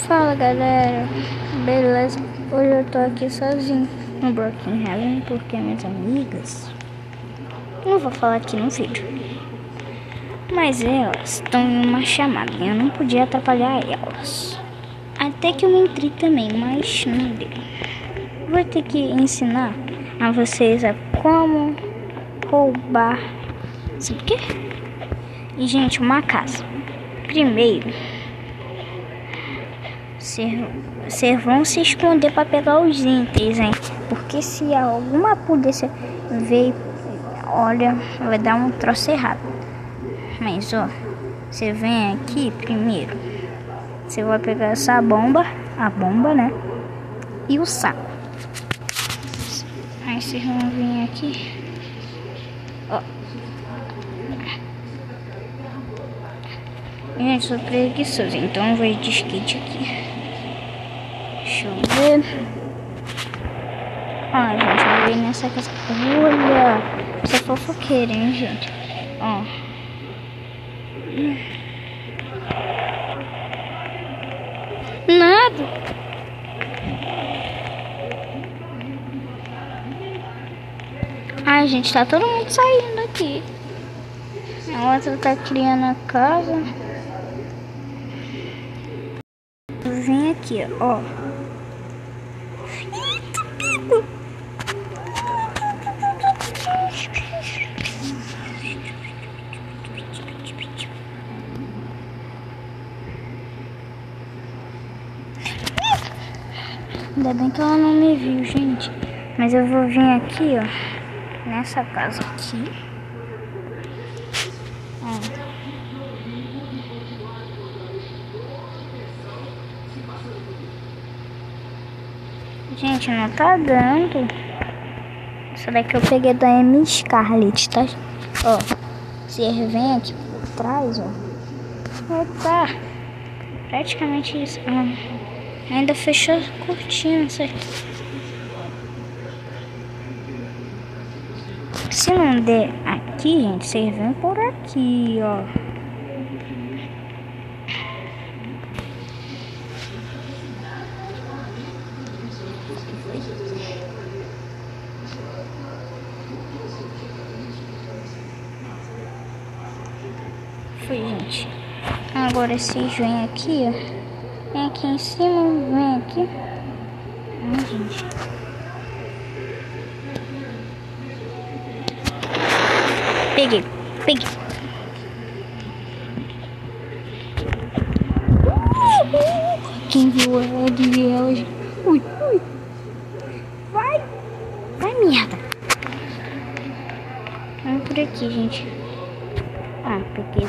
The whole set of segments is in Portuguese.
Fala galera, beleza? Hoje eu tô aqui sozinho no Broken Heaven porque minhas amigas, não vou falar aqui no vídeo, mas elas estão em uma chamada e eu não podia atrapalhar elas. Até que eu me entrei também, mas não deu. Vou ter que ensinar a vocês a como roubar, sabe o quê? E gente, uma casa. Primeiro, vocês vão se esconder para pegar os itens, hein? Porque se alguma polícia ver, olha, vai dar um troço errado. Mas ó, você vem aqui primeiro. Você vai pegar essa bomba, a bomba, né? E o saco. Aí vocês vão vir aqui. Ó. Gente, sou preguiçoso, então eu vou de skate aqui. Deixa eu ver. Ó, gente, eu vou ir nessa casa. Olha, você é fofoqueira, hein, gente? Ó. Nada. Ai, gente, tá todo mundo saindo aqui. A outra tá criando a casa. Vem aqui, ó. Eita, pico. Ainda bem que ela não me viu, gente. Mas eu vou vir aqui, ó. Nessa casa aqui. Ó. Gente, não tá dando. Essa daqui eu peguei da M Scarlet, tá? Ó, você vem aqui por trás, ó. Ó, tá. Praticamente isso. Ó. Ainda fechou a cortina, certo? Se não der aqui, gente, vocês vêm por aqui, ó. Foi, gente. Agora vocês vêm aqui, ó. Vem aqui em cima, vem aqui. Gente. Peguei. Quem viu ela de ela? Ui. Vai, merda. Vamos por aqui, gente. Peguei.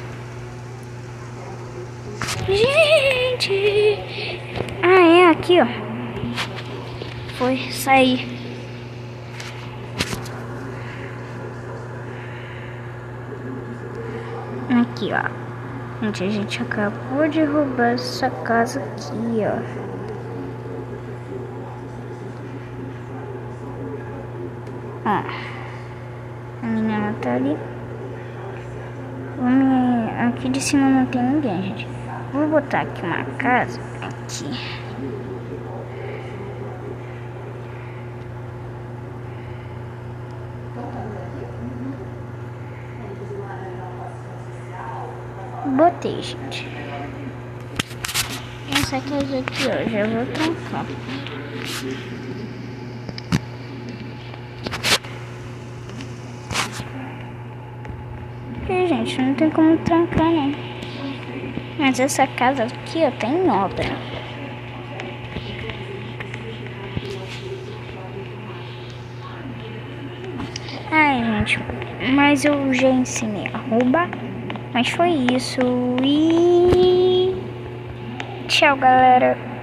Gente! É aqui, ó. Foi sair. Aqui, ó. Gente, a gente acabou de roubar essa casa aqui, ó. A menina tá ali. Aqui de cima não tem ninguém, gente. Vou botar aqui uma casa. Aqui. Botei, gente. Essa casa aqui, ó, já vou trancar. E, gente, não tem como trancar, não. Mas essa casa aqui, ó, tá em obra. Gente, mas eu já ensinei a roubar. Mas foi isso. E tchau, galera.